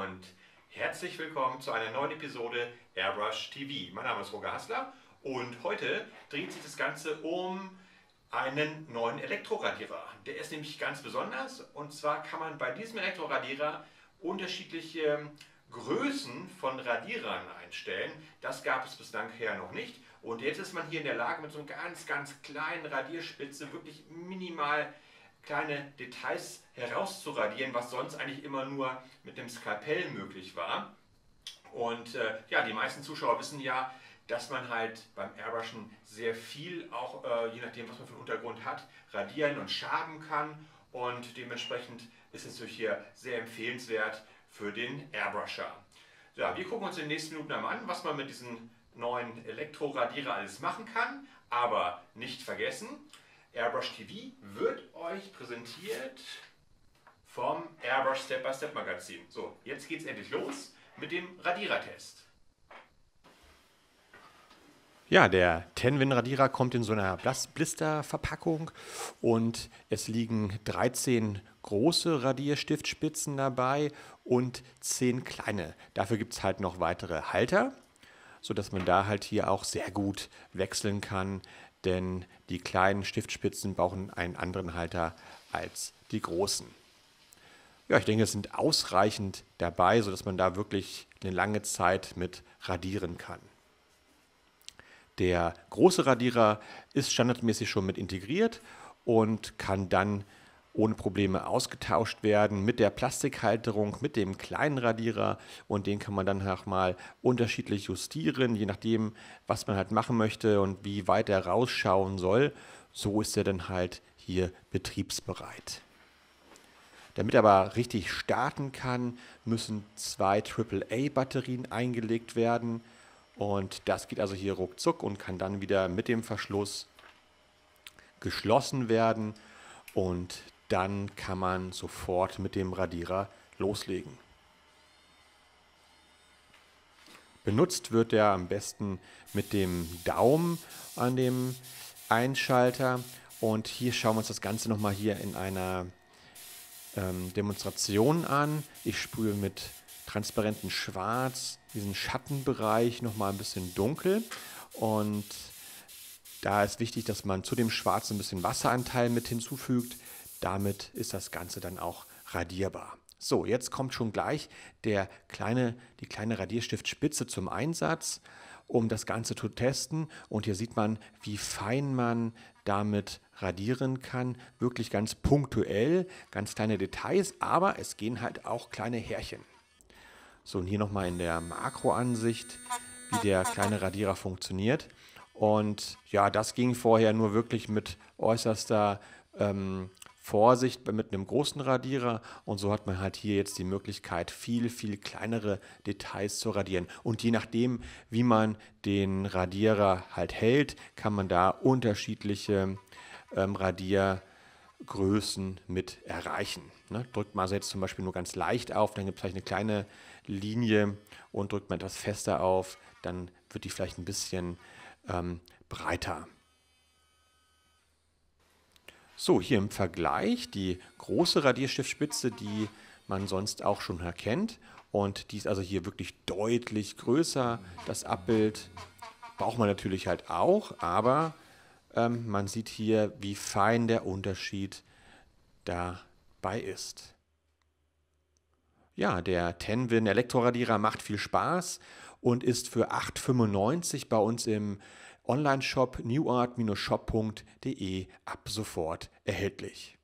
und herzlich willkommen zu einer neuen Episode Airbrush TV. Mein Name ist Roger Hassler und heute dreht sich das Ganze um einen neuen Elektroradierer. Der ist nämlich ganz besonders, und zwar kann man bei diesem Elektroradierer unterschiedliche Größen von Radierern einstellen. Das gab es bislang noch nicht, und jetzt ist man hier in der Lage, mit so einer ganz kleinen Radierspitze wirklich minimal kleine Details herauszuradieren, was sonst eigentlich immer nur mit dem Skalpell möglich war. Und ja, die meisten Zuschauer wissen ja, dass man halt beim Airbrushen sehr viel, auch je nachdem, was man für einen Untergrund hat, radieren und schaben kann. Und dementsprechend ist es natürlich hier sehr empfehlenswert für den Airbrusher. Ja, wir gucken uns in den nächsten Minuten einmal an, was man mit diesem neuen Elektroradierer alles machen kann. Aber nicht vergessen, Airbrush TV wird euch präsentiert vom Airbrush Step-by-Step Magazin. So, jetzt geht es endlich los mit dem Radierertest. Ja, der Tenvin-Radierer kommt in so einer Blisterverpackung und es liegen 13 große Radierstiftspitzen dabei und 10 kleine. Dafür gibt es halt noch weitere Halter, sodass man da halt hier auch sehr gut wechseln kann, denn die kleinen Stiftspitzen brauchen einen anderen Halter als die großen. Ja, ich denke, es sind ausreichend dabei, sodass man da wirklich eine lange Zeit mit radieren kann. Der große Radierer ist standardmäßig schon mit integriert und kann dann ohne Probleme ausgetauscht werden mit der Plastikhalterung, mit dem kleinen Radierer, und den kann man dann auch mal unterschiedlich justieren, je nachdem, was man halt machen möchte und wie weit er rausschauen soll. So ist er dann halt hier betriebsbereit. Damit er aber richtig starten kann, müssen 2 AAA-Batterien eingelegt werden. Und das geht also hier ruckzuck und kann dann wieder mit dem Verschluss geschlossen werden. Und dann kann man sofort mit dem Radierer loslegen. Benutzt wird er am besten mit dem Daumen an dem Einschalter. Und hier schauen wir uns das Ganze nochmal hier in einer Demonstration an. Ich sprühe mit transparentem Schwarz diesen Schattenbereich nochmal ein bisschen dunkel, und da ist wichtig, dass man zu dem Schwarz ein bisschen Wasseranteil mit hinzufügt. Damit ist das Ganze dann auch radierbar. So, jetzt kommt schon gleich die kleine Radierstiftspitze zum Einsatz, um das Ganze zu testen. Und hier sieht man, wie fein man damit radieren kann. Wirklich ganz punktuell, ganz kleine Details, aber es gehen halt auch kleine Härchen. So, und hier nochmal in der Makroansicht, wie der kleine Radierer funktioniert. Und ja, das ging vorher nur wirklich mit äußerster Vorsicht mit einem großen Radierer, und so hat man halt hier jetzt die Möglichkeit, viel kleinere Details zu radieren. Und je nachdem, wie man den Radierer halt hält, kann man da unterschiedliche Radiergrößen mit erreichen. Ne? Drückt man also jetzt zum Beispiel nur ganz leicht auf, dann gibt es vielleicht eine kleine Linie, und drückt man etwas fester auf, dann wird die vielleicht ein bisschen breiter. So, hier im Vergleich die große Radierstiftspitze, die man sonst auch schon erkennt. Und die ist also hier wirklich deutlich größer. Das Abbild braucht man natürlich halt auch, aber man sieht hier, wie fein der Unterschied dabei ist. Ja, der Tenvin Elektroradierer macht viel Spaß und ist für 8,95 € bei uns im Online-Shop newart-shop.de ab sofort erhältlich.